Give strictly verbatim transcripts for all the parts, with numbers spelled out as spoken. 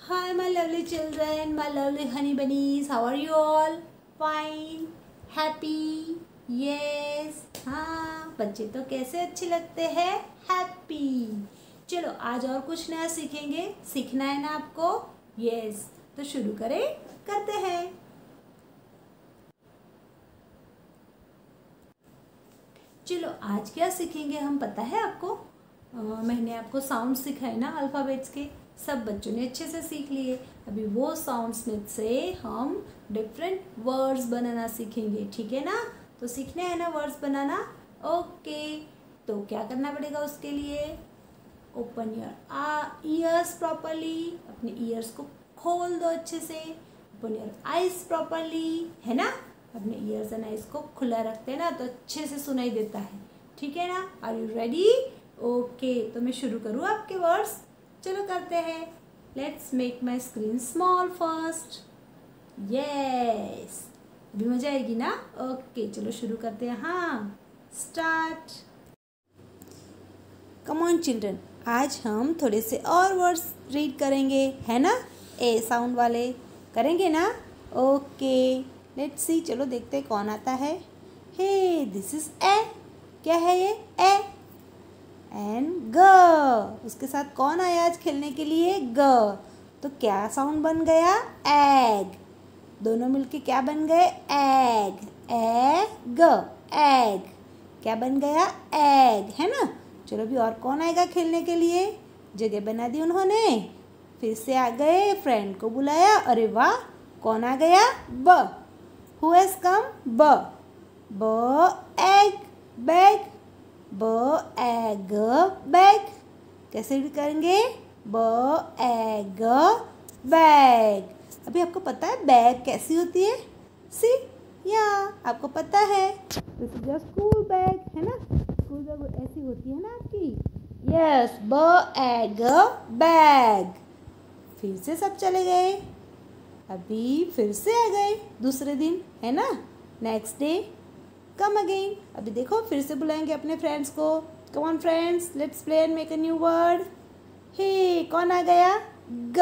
Hi, my lovely children, my lovely honey bunnies. How are you all? Fine, happy, yes. हाँ, बच्चे तो कैसे अच्छे लगते हैं? हैप्पी. चलो आज और कुछ नया सीखेंगे. सीखना है ना आपको? यस. तो शुरू करें. करते हैं. चलो आज क्या सीखेंगे हम, पता है आपको? आ, मैंने आपको साउंड सिखाए ना अल्फ़ाबेट्स के. सब बच्चों ने अच्छे से सीख लिए. अभी वो साउंड्स में से हम डिफरेंट वर्ड्स बनाना सीखेंगे. ठीक है ना? तो सीखने है ना वर्ड्स बनाना. ओके. तो क्या करना पड़ेगा उसके लिए? Open your ears properly. अपने ईयर्स को खोल दो अच्छे से. Open your eyes properly. है ना? अपने ईयर्स एंड आईज को खुला रखते हैं ना तो अच्छे से सुनाई देता है. ठीक है ना? Are you ready? ओके. तो मैं शुरू करूँ आपके वर्ड्स. चलो करते हैं. Let's make my screen small first. Yes. अभी मजा आएगी ना? ओके. चलो शुरू करते हैं. हाँ, स्टार्ट. कम ऑन चिल्ड्रन, आज हम थोड़े से और वर्ड्स रीड करेंगे. है ना? ए साउंड वाले करेंगे ना? ओके. Let's see. चलो देखते हैं कौन आता है. Hey, this is A. क्या है ये? ए. एंड ग. उसके साथ कौन आया आज खेलने के लिए? ग. तो क्या साउंड बन गया? एग. दोनों मिलके क्या बन गए? एग. एग. एग. क्या बन गया? एग. है ना? चलो अभी और कौन आएगा खेलने के लिए? जगह बना दी उन्होंने. फिर से आ गए. फ्रेंड को बुलाया. अरे वाह, कौन आ गया? B. Who has come? B. B egg. Bag. B egg bag. कैसे रीड करेंगे? B egg bag. अभी आपको पता है बैग कैसी होती है? सी, या आपको पता है? This is your school bag. है ना? स्कूल बैग ऐसी होती है ना आपकी. यस. ब एग बैग. फिर से सब चले गए. अभी फिर से आ गए दूसरे दिन. है ना? Next day come again. अभी देखो फिर से बुलाएंगे अपने फ्रेंड्स को. Come on friends, let's play and make a new word. Hey, कौन आ गया? G.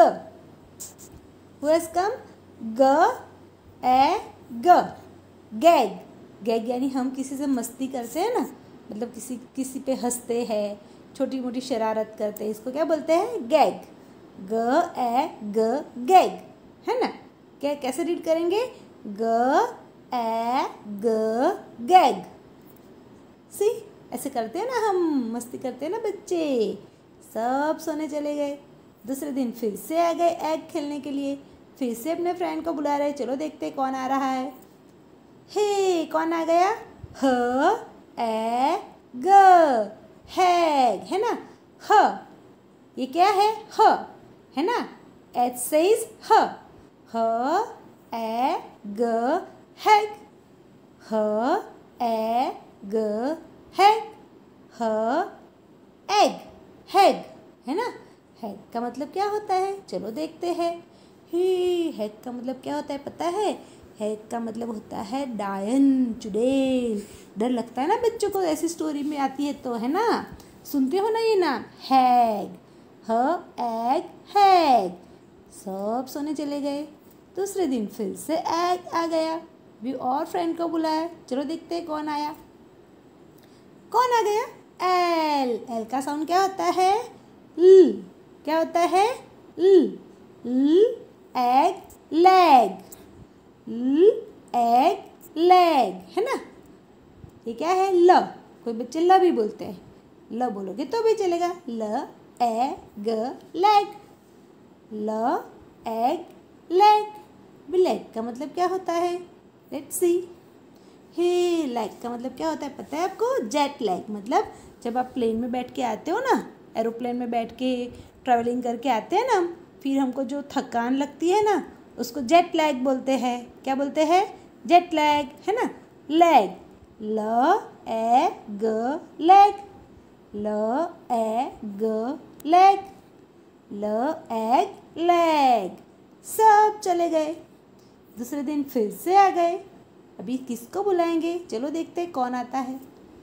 Who has come? G a ग. गैग. गैग यानी हम किसी से मस्ती करते हैं ना, मतलब किसी किसी पे हंसते हैं, छोटी मोटी शरारत करते हैं, इसको क्या बोलते हैं? गैग. ग ए ग गैग. है ना? क्या कैसे रीड करेंगे? ग ए ग गैग. सी, ऐसे करते हैं ना हम, मस्ती करते हैं ना बच्चे. सब सोने चले गए. दूसरे दिन फिर से आ गए एग खेलने के लिए. फिर से अपने फ्रेंड को बुला रहे. चलो देखते हैं कौन आ रहा है. हे, कौन आ गया? ह ए ग. हैग. है ना? ह. ये क्या है? ह. है ना? एच सेज ह. ह ए ग हैग. ह ए ग हैग. ह एग. हैग. है ना? हैग का मतलब क्या होता है? चलो देखते हैं. ही, हैग का मतलब क्या होता है पता है? हैग का मतलब होता है डायन, चुड़ैल. डर लगता है ना बच्चों को ऐसी स्टोरी में आती है तो. है ना? सुनते हो ना ये नाम? हैग. ह एग हैग. सब सोने चले गए. दूसरे दिन फिर से एग आ गया. भी और फ्रेंड को बुलाया. चलो देखते हैं कौन आया. कौन आ गया? एल. एल का साउंड क्या होता है? ल. क्या होता है? L. L egg leg. L egg leg. है ना? ये क्या है? ल. कोई बच्चे ल भी बोलते हैं. ल बोलोगे तो भी चलेगा. ल ए ग leg. L egg leg. Leg का मतलब क्या होता है? Let's see. हे, लैग का मतलब क्या होता है पता है आपको? Jet lag. मतलब जब आप प्लेन में बैठ के आते हो ना, एरोप्लेन में बैठ के ट्रैवलिंग करके आते हैं ना, फिर हमको जो थकान लगती है ना, उसको जेट लैग बोलते हैं. क्या बोलते हैं? Jet lag. है ना? लैग. ल ए ग लैग. ल ए ग लैग. ल एग लैग. सब चले गए. दूसरे दिन फिर से आ गए. अभी किसको बुलाएंगे? चलो देखते हैं कौन आता है.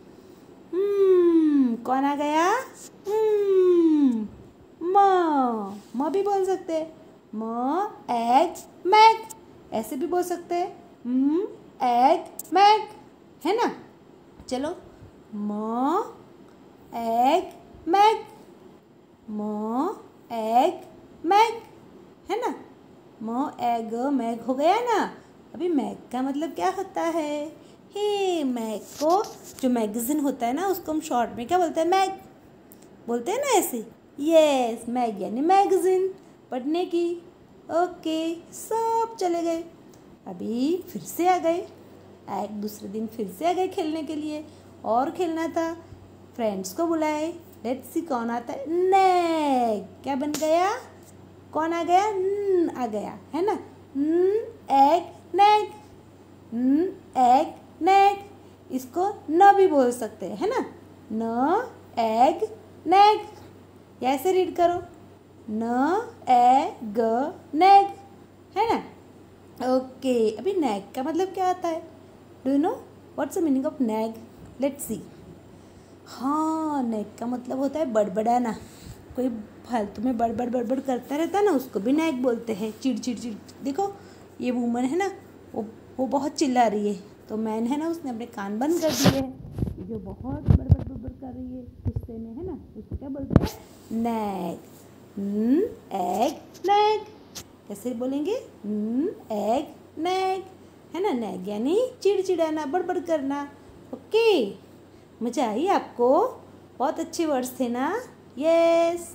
हम्म कौन आ गया? हम्म म. म भी बोल सकते हैं. म एग मैग, ऐसे भी बोल सकते हैं, म एग मैग, है ना। चलो, m egg mag, m egg mag, है ना। म एग मैग हो गया ना। अभी मैग का मतलब क्या होता है? हे, मैग को जो मैगजीन होता है ना, उसको हम शॉर्ट में क्या बोलते हैं? मैग बोलते हैं ना ऐसे। यस, मैग यानी मैगजीन पढ़ने की। ओके, सब चले गए। अभी फिर से आ गए, एक दूसरे दिन फिर से आ गए खेलने के लिए, और खेलना था। फ्रेंड्स को बुलाए, लेट्स सी कौन आता है? नेग। क्या बन गया? कौन आ गया? न आ गया, है ना। न एग नेग, न एग नेग। इसको न भी बोल सकते हैं, है ना। न एग नेग, ऐसे रीड करो, न एग नेग, है ना। ओके, अभी नैग का मतलब क्या आता है? Do you know what's the meaning of nag? Let's see. हाँ, नैग का मतलब होता है बड़बड़ाना। कोई फालतू में बड़बड़ बड़बड़ करता रहता है ना, उसको भी नैग बोलते हैं। चिड़ चिड़ चिड़। देखो, ये वूमन है ना, वो वो बहुत चिल्ला रही है, तो मैन है ना, उसने अपने कान बंद कर दिए हैं। जो बहुत बड़बड़ बड़बड़ कर रही है गुस्से में, है ना, उसको क्या बोलते हैं? नैग। न एग नैग। कैसे बोलेंगे? न एग नैग, है ना। नैग यानी चिड़चिड़ाना, बड़बड़ करना। ओके, मजा आई आपको? बहुत अच्छे वर्ड्स थे ना। यस।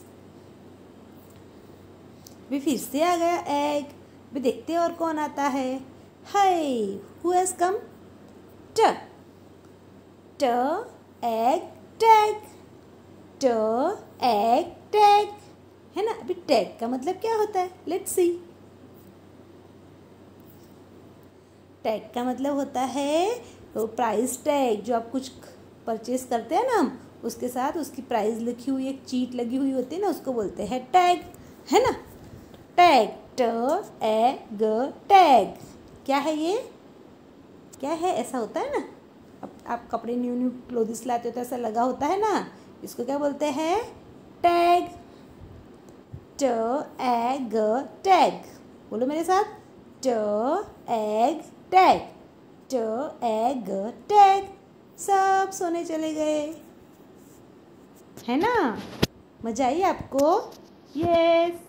अभी फिर से आ गया एग। अभी देखते हैं और कौन आता है। Hi, who has come? T t egg tag, t egg tag, है ना। अभी टैग का मतलब क्या होता है? Let's see. टैग का मतलब होता है तो प्राइस टैग, जो आप कुछ परचेज करते हैं ना, हम उसके साथ उसकी प्राइस लिखी हुई एक चीट लगी हुई होती है ना, उसको बोलते हैं टैग, है ना। टैग, ट ए ग टैग। क्या है ये? क्या है? ऐसा होता है ना, अब आप कपड़े न्यू न्यू क्लोथिस लाते हो तो ऐसा लगा होता है ना, इसको क्या बोलते हैं? टैग। ट ए ग टैग। बोलो मेरे साथ, t egg tag, t egg tag. सब सोने चले गए, है ना। मजा आई आपको? यस।